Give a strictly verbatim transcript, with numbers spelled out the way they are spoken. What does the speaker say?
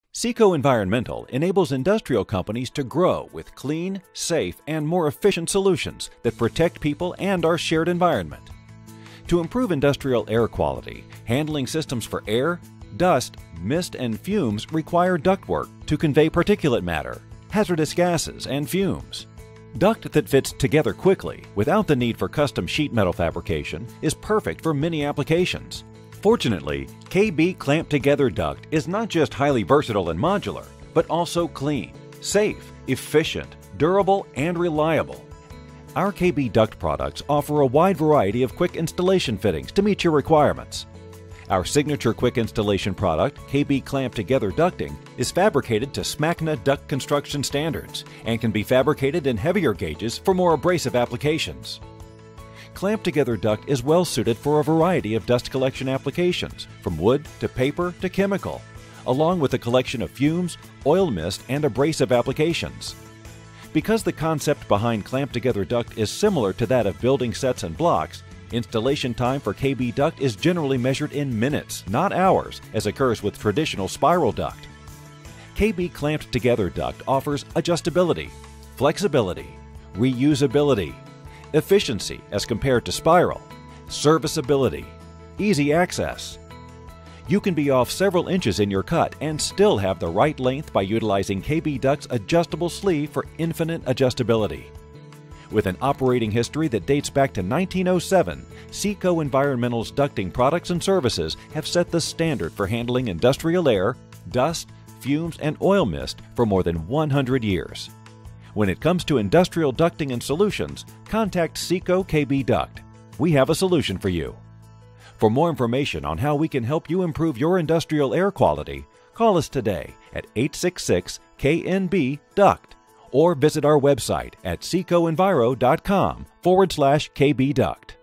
CECO Environmental enables industrial companies to grow with clean, safe, and more efficient solutions that protect people and our shared environment. To improve industrial air quality, handling systems for air, dust, mist, and fumes require ductwork to convey particulate matter, hazardous gases, and fumes. Duct that fits together quickly without the need for custom sheet metal fabrication is perfect for many applications. Fortunately, K B Clamp Together Duct is not just highly versatile and modular, but also clean, safe, efficient, durable, and reliable. Our K B Duct products offer a wide variety of quick installation fittings to meet your requirements. Our signature quick installation product, K B Clamp Together Ducting, is fabricated to SMACNA duct construction standards and can be fabricated in heavier gauges for more abrasive applications. Clamp Together Duct is well suited for a variety of dust collection applications, from wood to paper to chemical, along with a collection of fumes, oil mist, and abrasive applications. Because the concept behind Clamp Together Duct is similar to that of building sets and blocks, installation time for K B Duct is generally measured in minutes, not hours, as occurs with traditional spiral duct. K B Clamped Together Duct offers adjustability, flexibility, reusability, efficiency as compared to spiral, serviceability, easy access. You can be off several inches in your cut and still have the right length by utilizing K B Duct's adjustable sleeve for infinite adjustability. With an operating history that dates back to nineteen oh seven, CECO Environmental's ducting products and services have set the standard for handling industrial air, dust, fumes, and oil mist for more than one hundred years. When it comes to industrial ducting and solutions, contact CECO K B Duct. We have a solution for you. For more information on how we can help you improve your industrial air quality, call us today at eight six six K N B Duct or visit our website at cecoenviro dot com forward slash KB Duct.